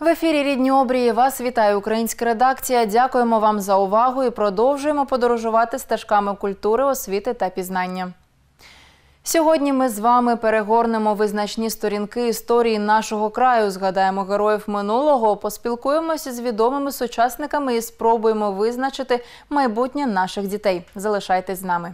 В ефірі «Рідні обрії» вас вітає українська редакція. Дякуємо вам за увагу і продовжуємо подорожувати стежками культури, освіти та пізнання. Сьогодні ми з вами перегорнемо визначні сторінки історії нашого краю, згадаємо героїв минулого, поспілкуємося з відомими сучасниками і спробуємо визначити майбутнє наших дітей. Залишайтесь з нами.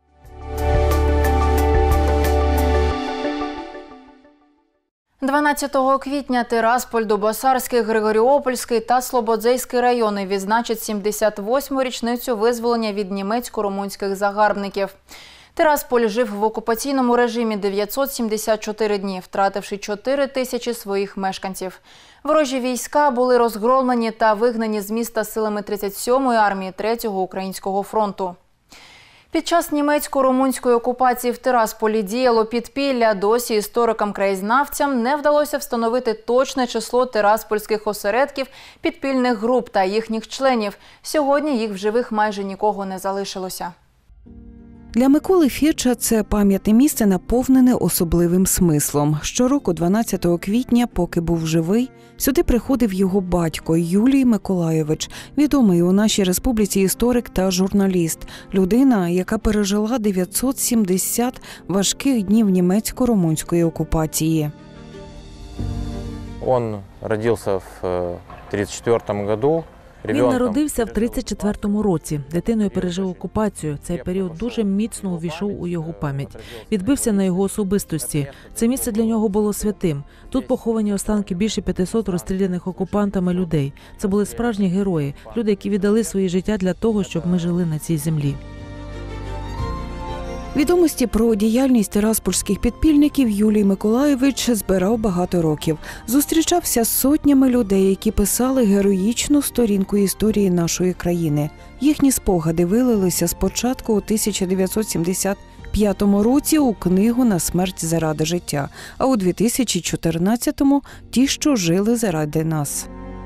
– 12 квітня Тирасполь, Дубосарський, Григоріопольський та Слободзейський райони відзначать 78-му річницю визволення від німецько-румунських загарбників. Тирасполь жив в окупаційному режимі 974 дні, втративши 4 тисячі своїх мешканців. Ворожі війська були розгромлені та вигнані з міста силами 37-ї армії 3-го Українського фронту. Під час німецько-румунської окупації в Тирасполі діяло підпілля. Досі історикам-краєзнавцям не вдалося встановити точне число тираспольських осередків, підпільних груп та їхніх членів. Сьогодні їх в живих майже нікого не залишилося. Для Миколи Фірча це пам'ятне місце наповнене особливим смислом. Щороку 12 квітня, поки був живий, сюди приходив його батько Юлій Миколайович, відомий у нашій республіці історик та журналіст, людина, яка пережила 970 важких днів німецько-румунської окупації. Він народився в 1934 році. Він народився в 1934 році. Дитиною пережив окупацію. Цей період дуже міцно увійшов у його пам'ять. Відбився на його особистості. Це місце для нього було святим. Тут поховані останки більше 500 розстріляних окупантами людей. Це були справжні герої, люди, які віддали своє життя для того, щоб ми жили на цій землі. Відомості про діяльність тираспольських підпільників Юлій Миколайович збирав багато років. Зустрічався з сотнями людей, які писали героїчну сторінку історії нашої країни. Їхні спогади вилилися спочатку у 1975 році у книгу «На смерть заради життя», а у 2014-му – «Ті, що жили заради нас».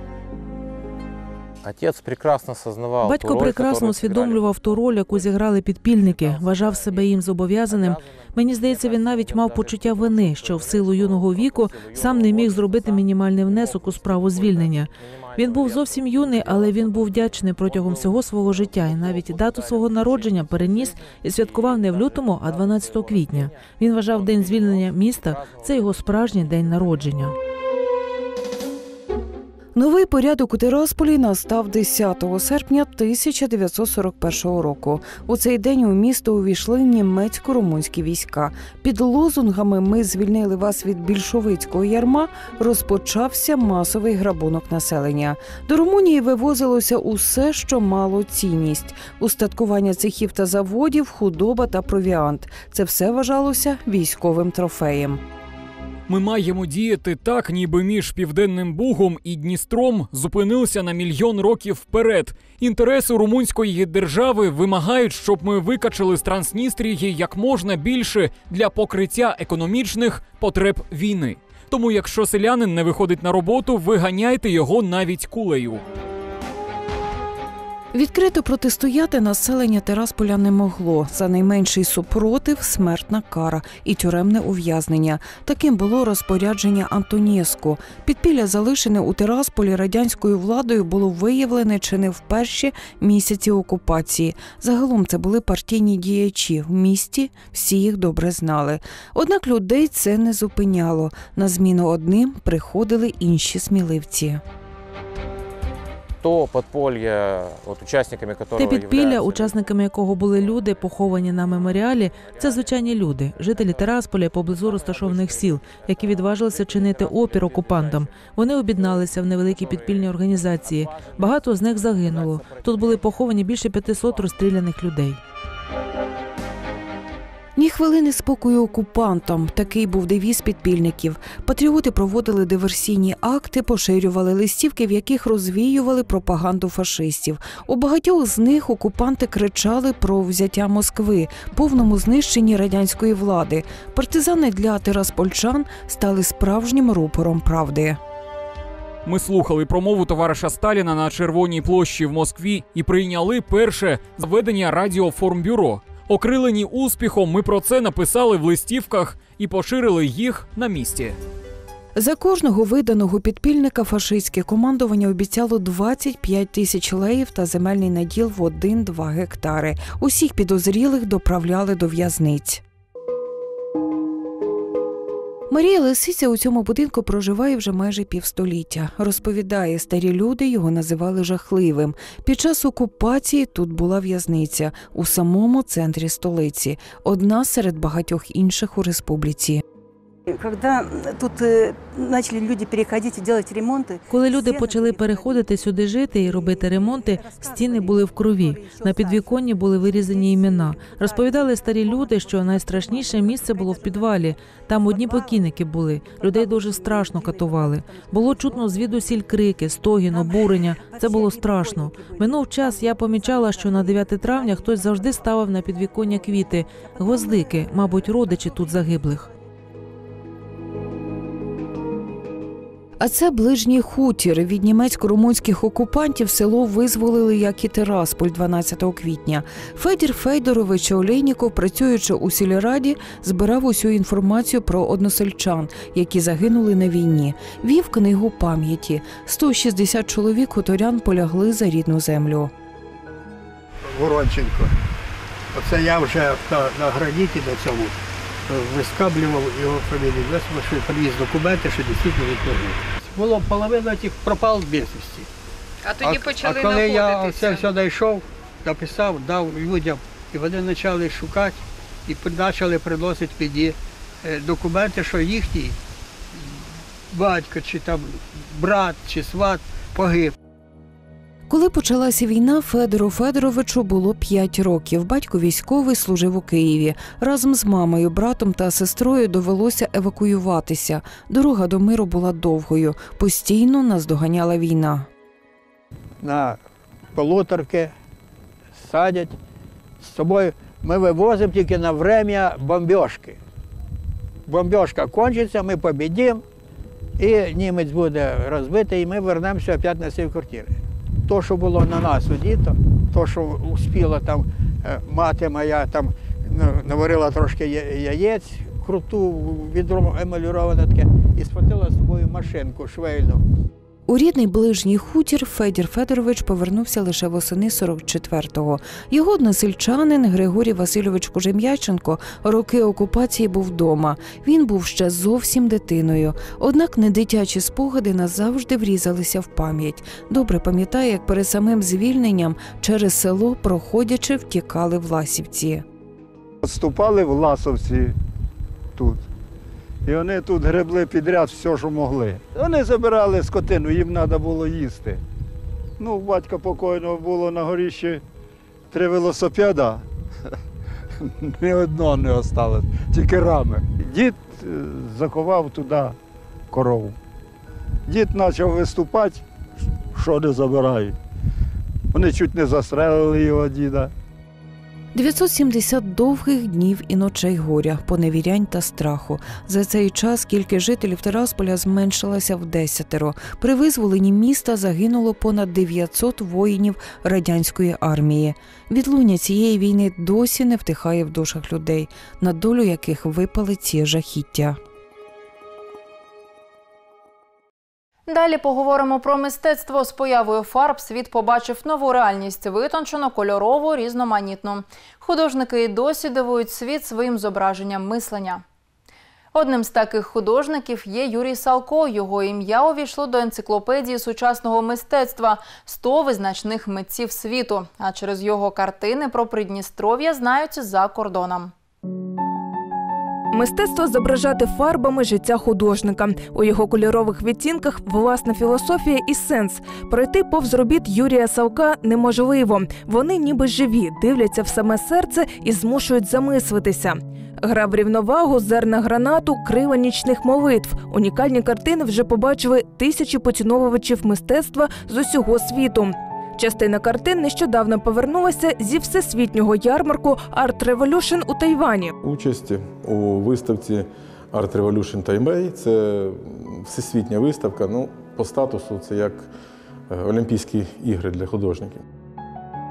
Батько прекрасно усвідомлював ту роль, яку зіграли підпільники, вважав себе їм зобов'язаним. Мені здається, він навіть мав почуття вини, що в силу юного віку сам не міг зробити мінімальний внесок у справу звільнення. Він був зовсім юний, але він був вдячний протягом всього свого життя і навіть дату свого народження переніс і святкував не в лютому, а 12 квітня. Він вважав день звільнення міста – це його справжній день народження. Новий порядок у Тирасполі настав 10 серпня 1941 року. У цей день у місто увійшли німецько-румунські війська. Під лозунгами «Ми звільнили вас від більшовицького ярма» розпочався масовий грабунок населення. До Румунії вивозилося усе, що мало цінність. Устаткування цехів та заводів, худоба та провіант. Це все вважалося військовим трофеєм. Ми маємо діяти так, ніби між Південним Бугом і Дністром зупинилися на мільйон років вперед. Інтереси румунської держави вимагають, щоб ми викачали з Трансністрії як можна більше для покриття економічних потреб війни. Тому якщо селянин не виходить на роботу, виганяйте його навіть кулею. Відкрито протистояти населення Тирасполя не могло. За найменший супротив – смертна кара і тюремне ув'язнення. Таким було розпорядження Антонєску. Підпілля, залишене у Тирасполі радянською владою, було виявлене чи не в перші місяці окупації. Загалом це були партійні діячі. В місті всі їх добре знали. Однак людей це не зупиняло. На зміну одним приходили інші сміливці. Те підпілля, учасниками якого були люди, поховані на меморіалі, це звичайні люди, жителі Тирасполя поблизу розташованих сіл, які відважилися чинити опір окупантам. Вони об'єдналися в невеликі підпільні організації. Багато з них загинуло. Тут були поховані більше 500 розстріляних людей. Ні хвилини спокою окупантам. Такий був девіз підпільників. Патріоти проводили диверсійні акти, поширювали листівки, в яких розвіювали пропаганду фашистів. У багатьох з них окупанти кричали про взяття Москви, повному знищенні радянської влади. Партизани для тираспольчан стали справжнім рупором правди. Ми слухали промову товариша Сталіна на Червоній площі в Москві і прийняли перше заведення радіоформбюро. Окрилені успіхом, ми про це написали в листівках і поширили їх на місці. За кожного виданого підпільника фашистське командування обіцяло 25 тисяч леїв та земельний наділ в 1-2 гектари. Усіх підозрілих доправляли до в'язниць. Марія Лисиця у цьому будинку проживає вже майже півстоліття. Розповідає, старі люди його називали жахливим. Під час окупації тут була в'язниця у самому центрі столиці, одна серед багатьох інших у республіці. Коли люди почали переходити сюди жити і робити ремонти, стіни були в крові, на підвіконні були вирізані імена. Розповідали старі люди, що найстрашніше місце було в підвалі. Там одні покійники були, людей дуже страшно катували. Було чутно звідусіль крики, стогін, обурення. Це було страшно. Минув час, я помічала, що на 9 травня хтось завжди ставив на підвіконня квіти, гвоздики, мабуть, родичі тут загиблих. А це ближній хутір. Від німецько-румунських окупантів село визволили, як і Тирасполь, 12 квітня. Федір Федорович Олейніков, працюючи у сільраді, збирав усю інформацію про односельчан, які загинули на війні. Вів книгу пам'яті. 160 чоловік хуторян полягли за рідну землю. Воронченко. Оце я вже на граніті до цьому вискаблював його фамілію, що привіз документи, що дійсно відповідно. Було половина тих пропав без вісті. А тоді почали знаходитися. А коли я це все знайшов, написав, дав людям, і вони почали шукати і почали приносити мені документи, що їхній батько, чи там брат, чи сват погиб. Коли почалася війна, Федору Федоровичу було 5 років. Батько військовий, служив у Києві. Разом з мамою, братом та сестрою довелося евакуюватися. Дорога до миру була довгою. Постійно наздоганяла війна. На полуторки садять. З собою ми вивозимо тільки на время бомбіжки. Бомбіжка кончиться, ми побідемо, і німець буде розбитий, і ми вернемося опять на свої квартири. То, що було на нас одіто, то, що успіла там мати моя, там наварила трошки яєць, круту, відро емалюроване таке, і схватила з собою машинку швейну. У рідний ближній хутір Федір Федорович повернувся лише восени 44-го. Його односельчанин Григорій Васильович Кожем'яченко роки окупації був вдома. Він був ще зовсім дитиною. Однак недитячі спогади назавжди врізалися в пам'ять. Добре пам'ятає, як перед самим звільненням через село, проходячи, втікали власівці. Вступали власовці тут. І вони тут гребли підряд все, що могли. Вони забирали скотину, їм треба було їсти. Ну, у батька покойного було на горіщі 3 велосипеда. Ні одного не залишилось, тільки рами. Дід заховав туди корову. Дід почав виступати, що не забирають. Вони чуть не застрелили його діда. 970 довгих днів і ночей горя, поневірянь та страху. За цей час кількість жителів Тирасполя зменшилася в 10. При визволенні міста загинуло понад 900 воїнів радянської армії. Відлуння цієї війни досі не втихає в душах людей, на долю яких випали ці жахіття. Далі поговоримо про мистецтво. З появою фарб світ побачив нову реальність – витончену, кольорову, різноманітну. Художники і досі дивують світ своїм зображенням мислення. Одним з таких художників є Юрій Салко. Його ім'я увійшло до енциклопедії сучасного мистецтва «100 визначних митців світу». А через його картини про Придністров'я знають за кордоном. Мистецтво зображати фарбами життя художника. У його кольорових відтінках власна філософія і сенс. Пройти повз робіт Юрія Салка неможливо. Вони ніби живі, дивляться в саме серце і змушують замислитися. Гра в рівновагу, зерна гранату, крила нічних молитв. Унікальні картини вже побачили тисячі поціновувачів мистецтва з усього світу. Частина картин нещодавно повернулася зі всесвітнього ярмарку Art Revolution у Тайвані. Участь у виставці Art Revolution Taipei – це всесвітня виставка, по статусу це як Олімпійські ігри для художників.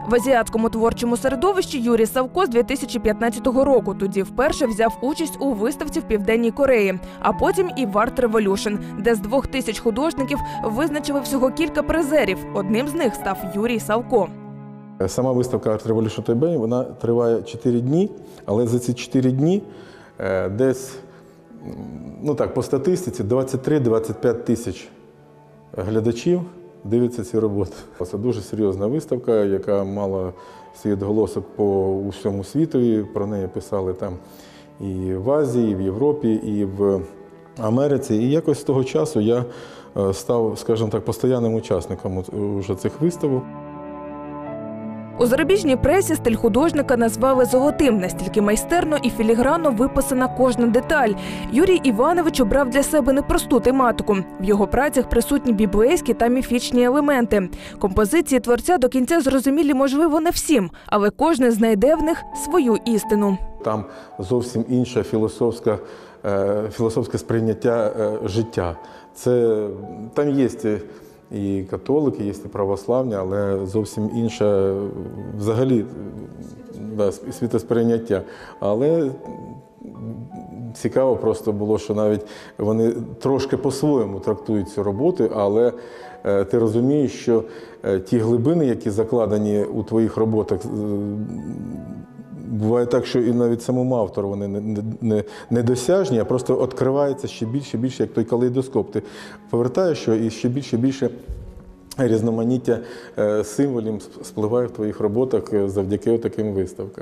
В азіатському творчому середовищі Юрій Савко з 2015 року. Тоді вперше взяв участь у виставці в Південній Кореї, а потім і в Art Revolution, де з 2000 художників визначили всього кілька призерів. Одним з них став Юрій Савко. Сама виставка Art Revolution Taipei, вона триває 4 дні, але за ці 4 дні десь, по статистиці, 23-25 тисяч глядачів дивляться ці роботи. Це дуже серйозна виставка, яка мала свій відголосок по усьому світу. Про неї писали там і в Азії, і в Європі, і в Америці. І якось з того часу я став, скажімо так, постійним учасником уже цих виставок. У зарубіжній пресі стиль художника назвали золотим, настільки майстерно і філігранно виписана кожна деталь. Юрій Іванович обрав для себе непросту тематику. В його працях присутні біблейські та міфічні елементи. Композиції творця до кінця зрозумілі, можливо, не всім, але кожен знайде в них свою істину. Там зовсім інше філософське сприйняття життя. Там є і католики, є і православні, але зовсім інше взагалі світосприйняття. Але цікаво просто було, що навіть вони трошки по-своєму трактують цю роботу, але ти розумієш, що ті глибини, які закладені у твоїх роботах, буває так, що і навіть самому автору вони недосяжні, а просто відкриваються ще більше, як той калейдоскоп. Ти повертаєш і ще більше різноманіття символів спливає в твоїх роботах завдяки таким виставкам.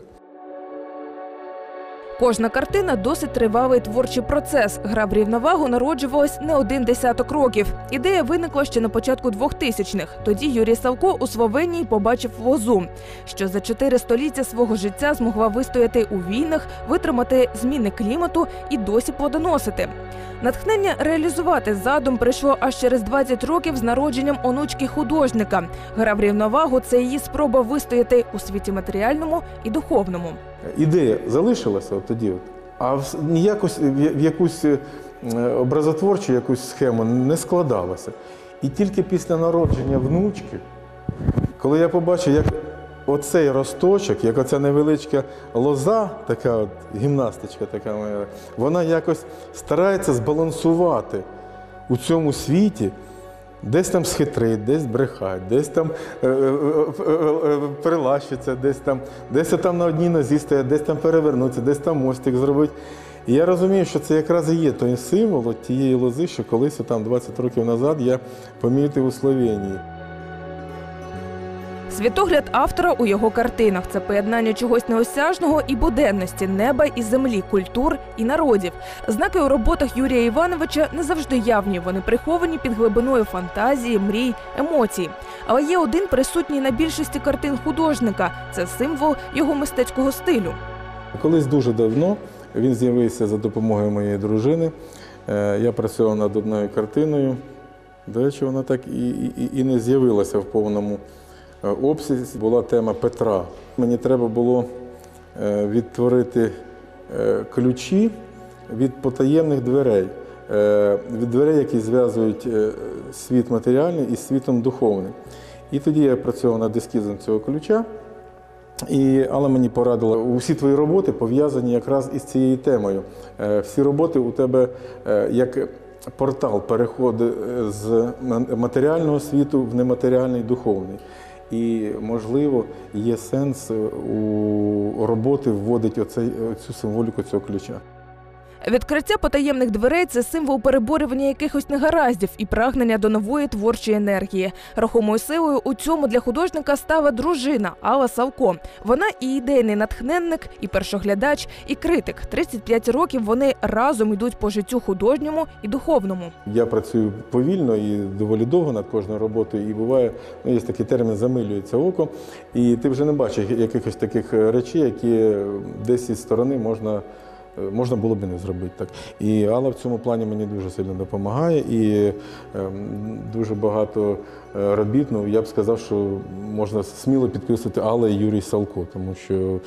Кожна картина – досить тривалий творчий процес. Гра в рівновагу народжувалась не один десяток років. Ідея виникла ще на початку 2000-х. Тоді Юрій Савко у Словенії побачив лозу, що за 4 століття свого життя змогла вистояти у війнах, витримати зміни клімату і досі плодоносити. Натхнення реалізувати задум прийшло аж через 20 років з народженням онучки художника. Гра в рівновагу – це її спроба вистояти у світі матеріальному і духовному. Ідея залишилася тоді, а в якусь образотворчу якусь схему не складалася. І тільки після народження внучки, коли я побачив, як оцей росточок, як оця невеличка лоза, така от гімнастичка така моя, вона якось старається збалансувати у цьому світі. Десь там схитрить, десь брехать, десь там прилащиться, десь там на одній нозі стоять, десь там перевернуться, десь там мостик зробить. І я розумію, що це якраз і є той символ тієї лози, що колись там 20 років назад я помітив у Словенії. Світогляд автора у його картинах – це поєднання чогось неосяжного і буденності, неба і землі, культур і народів. Знаки у роботах Юрія Івановича не завжди явні, вони приховані під глибиною фантазії, мрій, емоцій. Але є один присутній на більшості картин художника – це символ його мистецького стилю. Колись дуже давно він з'явився за допомогою моєї дружини. Я працював над одною картиною. До речі, вона так і не з'явилася в повному обсязі. Була тема Петра. Мені треба було відтворити ключі від потаємних дверей. Від дверей, які зв'язують світ матеріальний із світом духовним. І тоді я працював над ескізом цього ключа. Але мені порадила, усі твої роботи пов'язані якраз із цією темою. Всі роботи у тебе як портал переходить з матеріального світу в нематеріальний духовний. І, можливо, є сенс у роботи вводити цю символіку цього ключа. Відкриття потаємних дверей – це символ переборювання якихось негараздів і прагнення до нової творчої енергії. Рухомою силою у цьому для художника стала дружина Алла Савко. Вона і ідейний натхненник, і першоглядач, і критик. 35 років вони разом йдуть по життю художньому і духовному. Я працюю повільно і доволі довго над кожною роботою. І буває, є такий термін «замилюється око». І ти вже не бачиш якихось таких речей, які десь із сторони можна було б і не зробити так. І Алла в цьому плані мені дуже сильно допомагає. І дуже багато робіт, я б сказав, що можна сміло підписувати Алла і Юрій Савко, тому що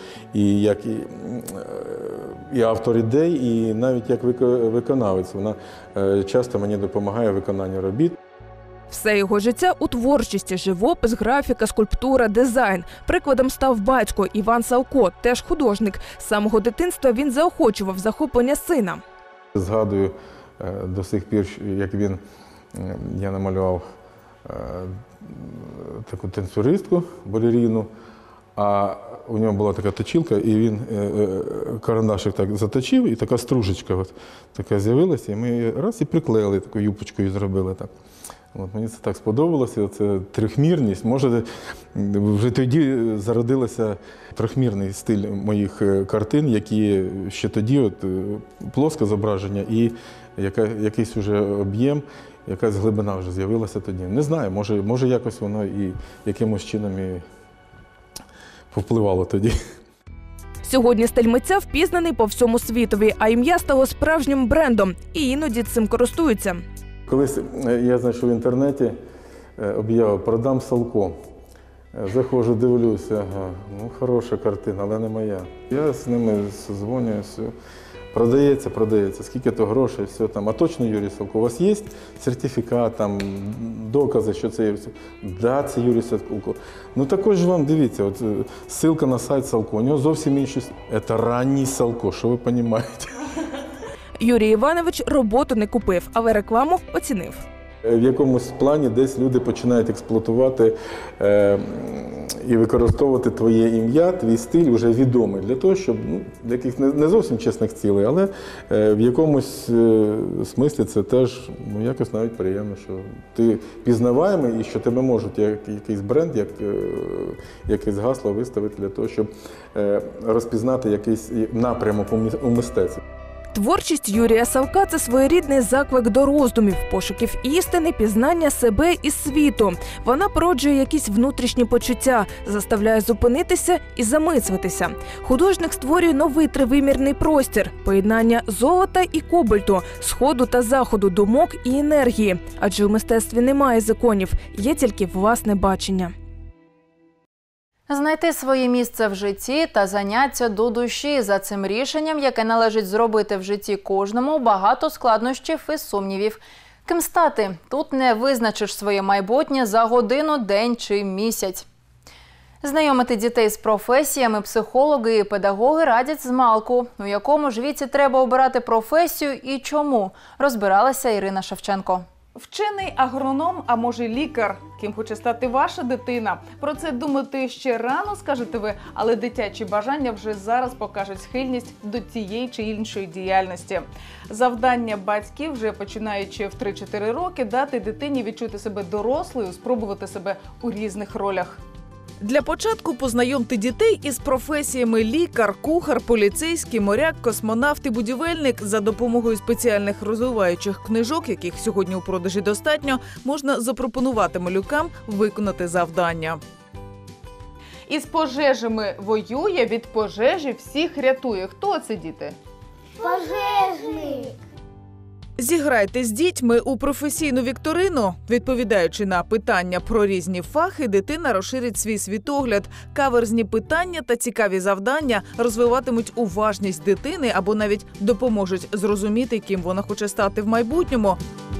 і автор ідей, і навіть як виконавець. Вона часто мені допомагає в виконанні робіт. Все його життя у творчості – живопис, графіка, скульптура, дизайн. Прикладом став батько Іван Савко, теж художник. З самого дитинства він заохочував захоплення сина. Згадую до сих пір, як я намалював таку танцюристку, балеріну, а у нього була така точилка, і він карандашик так заточив, і така стружечка така з'явилася, і ми її раз і приклеїли, таку юбочкою зробили так. Мені це так сподобалося, це трьохмірність. Може, вже тоді зародилося трьохмірний стиль моїх картин, які ще тоді плоске зображення і якийсь уже об'єм, якась глибина вже з'явилася тоді. Не знаю, може якось воно і якимось чином і повпливало тоді. Сьогодні стиль митця впізнаний по всьому світові, а ім'я стало справжнім брендом. І іноді цим користуються. Колись я знайшов в інтернеті об'яву «Продам Савко». Заходжу, дивлюся, хороша картина, але не моя. Я з ними дзвонюся, продається, скільки то грошей, все там. А точно Юрій Савко, у вас є сертифікат, там, докази, що це є? Да, це Юрій Савко. Також вам, дивіться, ссылка на сайт Савко, у нього зовсім інший, це ранній Савко, що ви розумієте? Юрій Іванович роботу не купив, але рекламу оцінив. В якомусь плані десь люди починають експлуатувати і використовувати твоє ім'я, твій стиль вже відомий для того, щоб для яких не зовсім чесних цілей, але в якомусь смислі це теж якось навіть приємно, що ти пізнаваємий і що тебе можуть якийсь бренд, якесь гасло виставити для того, щоб розпізнати якийсь напрямок у мистецтві. Творчість Юрія Савка – це своєрідний заклик до роздумів, пошуків істини, пізнання себе і світу. Вона породжує якісь внутрішні почуття, заставляє зупинитися і замислитися. Художник створює новий тривимірний простір – поєднання золота і кобальту, сходу та заходу, думок і енергії. Адже у мистецтві немає законів, є тільки власне бачення. Знайти своє місце в житті та заняття до душі. За цим рішенням, яке належить зробити в житті кожному, багато складнощів і сумнівів. Ким стати? Тут не визначиш своє майбутнє за годину, день чи місяць. Знайомити дітей з професіями психологи і педагоги радять змалку. У якому ж віці треба обирати професію і чому? Розбиралася Ірина Шевченко. Вчений, агроном, а може лікар. Ким хоче стати ваша дитина? Про це думати ще рано, скажете ви, але дитячі бажання вже зараз покажуть схильність до тієї чи іншої діяльності. Завдання батьків, вже починаючи в 3-4 роки, дати дитині відчути себе дорослою, спробувати себе у різних ролях. Для початку познайомте дітей із професіями лікар, кухар, поліцейський, моряк, космонавт і будівельник. За допомогою спеціальних розвиваючих книжок, яких сьогодні у продажі достатньо, можна запропонувати малюкам виконати завдання. Із пожежами воює, від пожежі всіх рятує. Хто це, діти? Пожежник! Зіграйте з дітьми у професійну вікторину. Відповідаючи на питання про різні фахи, дитина розширить свій світогляд. Каверзні питання та цікаві завдання розвиватимуть уважність дитини або навіть допоможуть зрозуміти, ким вона хоче стати в майбутньому.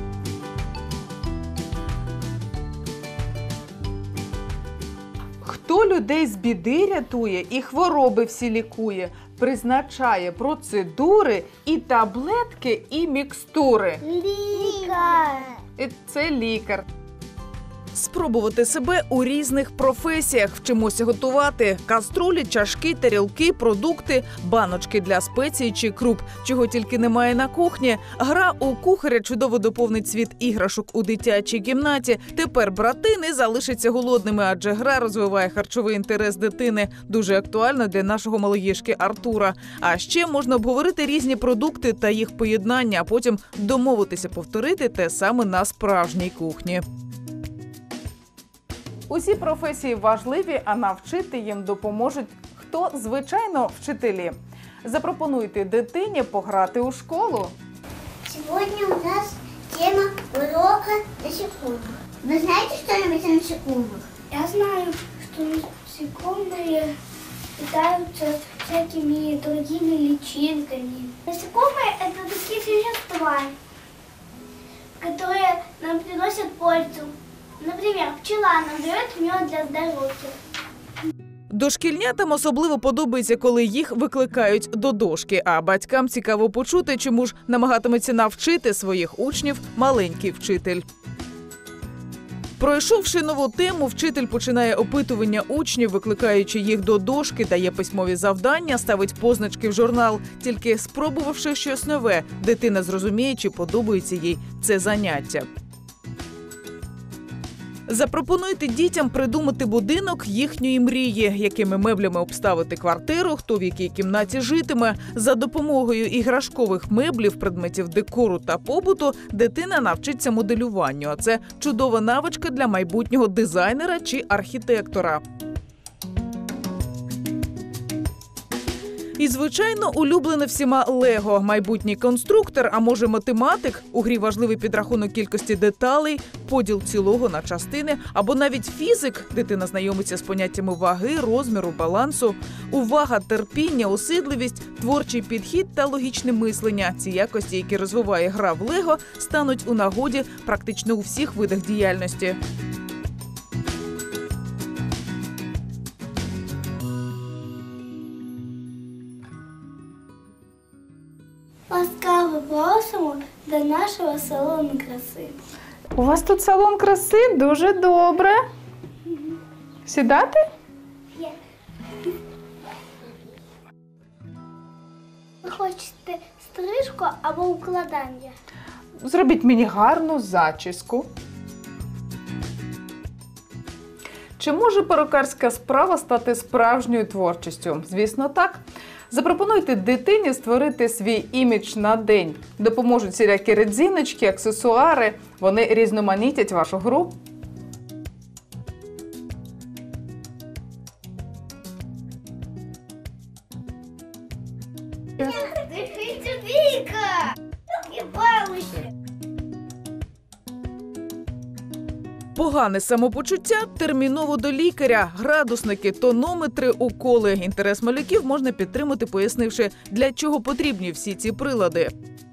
Хто людей з біди рятує і хвороби всі лікує, призначає процедури і таблетки, і мікстури. Лікар! Це лікар. Спробувати себе у різних професіях. Вчимося готувати каструлі, чашки, тарілки, продукти, баночки для спецій чи круп. Чого тільки немає на кухні. Гра у кухаря чудово доповнить світ іграшок у дитячій кімнаті. Тепер брати не залишаться голодними, адже гра розвиває харчовий інтерес дитини. Дуже актуально для нашого малоїжки Артура. А ще можна обговорити різні продукти та їх поєднання, а потім домовитися повторити те саме на справжній кухні. Усі професії важливі, а навчити їм допоможуть хто? Звичайно, вчителі. Запропонуйте дитині пограти у школу. Сьогодні у нас тема урока насекомых. Ви знаєте что-нибудь о насекомых? Я знаю, что насекомые питаются всякими другими личинками. Насекомые – это такие существа. которые нам приносят пользу. Например, пчела нам дает мед для здоровья. Дошкільнятам особливо подобається, коли їх викликають до дошки, а батькам цікаво почути, чому ж намагатиметься навчити своїх учнів маленький вчитель. Пройшовши нову тему, вчитель починає опитування учнів, викликаючи їх до дошки, дає письмові завдання, ставить позначки в журнал. Тільки спробувавши щось нове, дитина зрозуміє, чи подобається їй це заняття. Запропонуйте дітям придумати будинок їхньої мрії, якими меблями обставити квартиру, хто в якій кімнаті житиме. За допомогою іграшкових меблів, предметів декору та побуту дитина навчиться моделюванню, а це чудова навичка для майбутнього дизайнера чи архітектора. І, звичайно, улюблене всіма Лего. Майбутній конструктор, а може математик. У грі важливий підрахунок кількості деталей, поділ цілого на частини. Або навіть фізик. Дитина знайомиться з поняттями ваги, розміру, балансу. Увага, терпіння, осидливість, творчий підхід та логічне мислення. Ці якості, які розвиває гра в Лего, стануть у нагоді практично у всіх видах діяльності. Ласкаво просимо до нашого салону краси. У вас тут салон краси? Дуже добре. Сідати? Є. Ви хочете стрижку або укладання? Зробіть мені гарну зачіску. Чи може перукарська справа стати справжньою творчістю? Звісно, так. Запропонуйте дитині створити свій імідж на день. Допоможуть всілякі резиночки, аксесуари. Вони різноманітять вашу гру. Віка! І бабуся! Погане самопочуття – терміново до лікаря. Градусники, тонометри, уколи. Інтерес малюків можна підтримати, пояснивши, для чого потрібні всі ці прилади.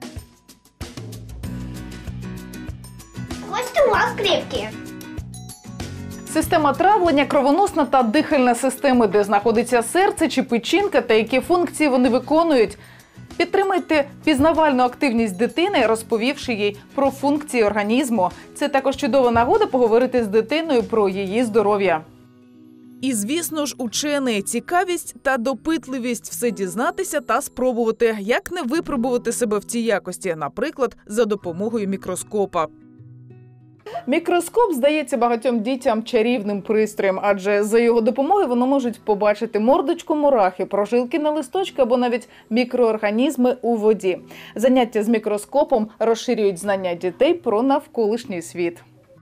Хочете у вас крепкі? Система травлення, кровоносна та дихальна системи, де знаходиться серце чи печінка та які функції вони виконують. Підтримайте пізнавальну активність дитини, розповівши їй про функції організму. Це також чудова нагода поговорити з дитиною про її здоров'я. І, звісно ж, учений. Цікавість та допитливість – все дізнатися та спробувати. Як не випробувати себе в цій якості, наприклад, за допомогою мікроскопа. Мікроскоп здається багатьом дітям чарівним пристроєм, адже за його допомогою вони можуть побачити мордочку мурахи, прожилки на листочку або навіть мікроорганізми у воді. Заняття з мікроскопом розширюють знання дітей про навколишній світ.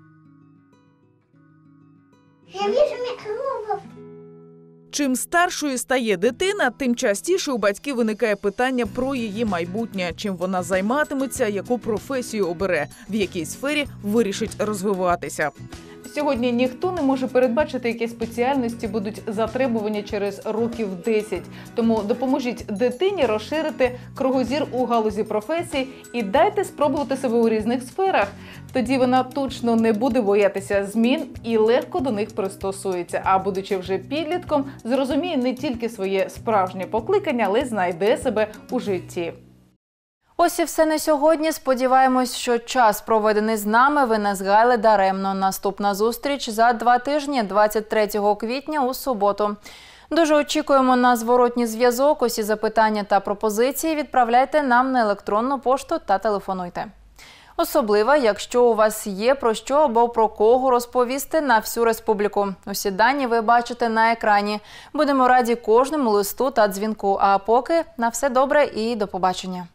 Я вижу мікробів. Чим старшою стає дитина, тим частіше у батьків виникає питання про її майбутнє, чим вона займатиметься, яку професію обере, в якій сфері вирішить розвиватися. Сьогодні ніхто не може передбачити, які спеціальності будуть затребувані через років 10. Тому допоможіть дитині розширити кругозір у галузі професій і дайте спробувати себе у різних сферах. Тоді вона точно не буде боятися змін і легко до них пристосується. А будучи вже підлітком, зрозуміє не тільки своє справжнє покликання, але й знайде себе у житті. Ось і все на сьогодні. Сподіваємось, що час, проведений з нами, ви не згаяли даремно. Наступна зустріч за 2 тижні, 23 квітня у суботу. Дуже очікуємо на зворотній зв'язок. Усі запитання та пропозиції відправляйте нам на електронну пошту та телефонуйте. Особливо, якщо у вас є про що або про кого розповісти на всю республіку. Усі дані ви бачите на екрані. Будемо раді кожному листу та дзвінку. А поки на все добре і до побачення.